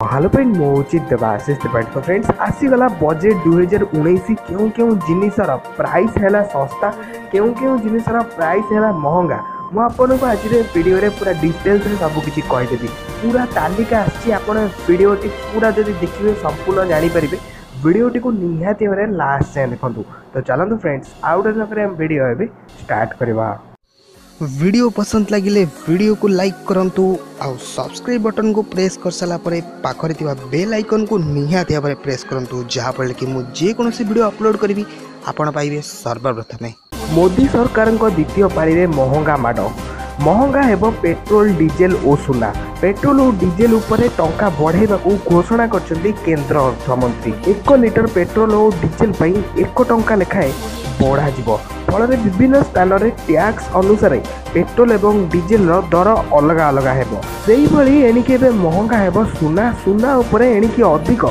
Hello friend मो उचित देवाशीष त्रिपाठी। तो फ्रेंड्स आसीगला बजेट 2019 क्यों क्यों जिनिसर प्राइस है सस्ता क्यों क्यों जिनिसर प्राइस है महंगा मुझे आज वीडियो रे पूरा डिटेल्स सबकि कहीदेवी। पूरा तालिका आडियोटी पूरा जब देखिए संपूर्ण जापर वीडियोटी को निहाती भाव लास्ट जाए देखूँ। तो चलते फ्रेंड्स आउ गोटे वीडियो स्टार्ट करवा। वीडियो पसंद लगिले वीडियो को लाइक करंतु आउ सब्सक्राइब बटन को प्रेस कर साला परे पाखरे थिबा बेल आइकन को निहाती भाव प्रेस करंतु जहाँ फल कि मु जे कोनोसी वीडियो अपलोड करी आपण पाइबे सर्वप्रथम। मोदी सरकार द्वितीय पारी में महंगा माड़ महंगा हेब पेट्रोल डीजेल और सुना। पेट्रोल और डीजेल उपरे टंका बढ़ाइबा घोषणा करछन्ती केंद्र अर्थमंत्री। 1 लिटर पेट्रोल और डीजेल पई 1 टंका लेखाए बढ़ा जिवो। फल विभिन्न स्थान में टैक्स अनुसार पेट्रोल एवं डीजेल दर अलग अलग हेबो। सेही भली एणिके महंगा हेबो सुना। सुना उपरे एणिके अधिक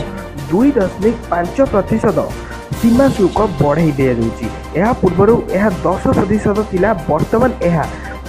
2.5% सीमा शुल्क बढ़ाई दि जाउची। यह पूर्व यह 10% थिला, वर्तमान यह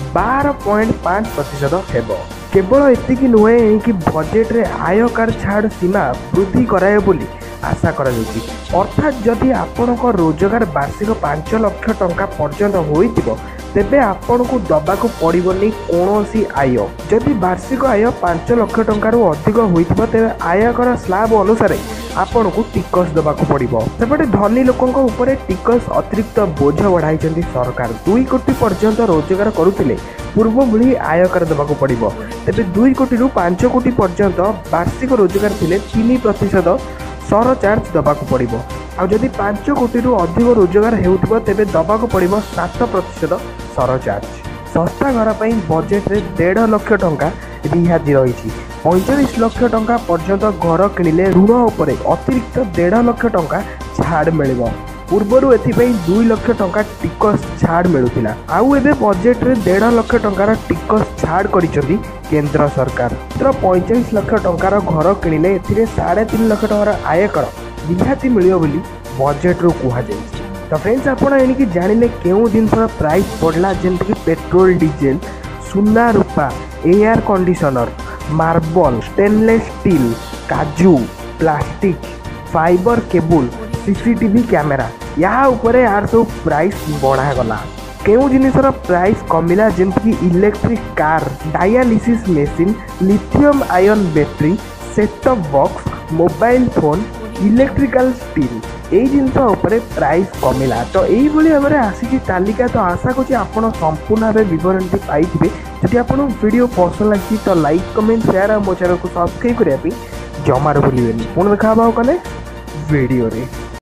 12.5% हेबो। केवल एतिकी नुहे कि बजेट रे आय कार छाड़ सीमा वृद्धि कराए बोली आशा करा जाउची। अर्थात जदि आपणक रोजगार वार्षिक 5 लाख टंका पर्यंत होइतिबो तेबे आपन को दबाकू पड़िबोनी कोनोसी आय। जदि वार्षिक आय 5 लाख टंकार अधिक होइतिबो तेबे आयकर स्लैब अनुसार आपन को टिकस दबाकू पड़िबो। सेपटे धनी लोकंक ऊपर टिकस अतिरिक्त बोझ बढ़ाइछन्ती सरकार। 2 कोटी पर्यंत रोजगार करुथिले पूर्व भली आयकर दबाकू पड़िबो। तेबे 2 कोटी रु 5 कोटी पर्यंत वार्षिक रोजगार थिले 3% सरचार्ज दबाकू पड़िबो। आ जदि 5 कोटी रु अधिक रोजगार हेउथिबो तेबे दबाकू पड़िबो 7% सरचार्ज। सस्ता घर पर बजेट रे 1.5 लाख टंका रिहाती रही। 45 लाख टंका पर्यंत घर किणिले ऋण उपरे अतिरिक्त 1.5 लाख टंका छाड़ मिलिबो। पूर्वर एथिपाई 2 लाख टंका टिकस छाड़ मिलुथिला। आउ एबे बजेट रे 1.5 लाख टंकार टिकस छाड़ करिसथि केंद्र सरकार। 45 लाख टंकार घर किणिले एथिरे 3.5 लाख टंकार आयकर रिहाती मिलियो बोली बजेट रो कुहा जाय। तो फ्रेंड्स आपण एनिकी जानिले केउ जिनसर प्राइस पड़ला जेंति कि पेट्रोल डीजेल सुना रूपा air conditioner marble stainless steel काजू plastic fibre cable CCTV camera यहाँ ऊपर यार सब प्राइस बढ़ा गला। केउ जिनिसर प्राइस कमिला जेंति कि electric car dialysis machine lithium ion battery set top box mobile phone electrical steel यही जिनस उपर प्राइस कमिला। तो यही भाव में आसी तालिका। तो आशा करूँ आपड़ संपूर्ण भाव विवरणटी पाई। जदि आप वीडियो पसंद लगी तो लाइक कमेंट शेयर और मो चैनल को सब्सक्राइब करने जमार भूलें। पुणी देखा कले वीडियो रे।